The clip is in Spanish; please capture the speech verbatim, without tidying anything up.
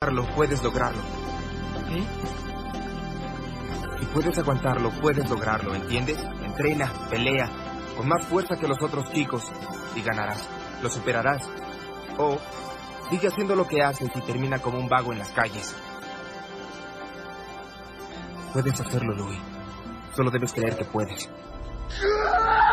aguantarlo, puedes lograrlo. ¿Eh? Si puedes aguantarlo, puedes lograrlo, ¿entiendes? Entrena, pelea, con más fuerza que los otros chicos, y ganarás. Lo superarás. O sigue haciendo lo que haces y termina como un vago en las calles. Puedes hacerlo, Louis. Solo debes creer que puedes.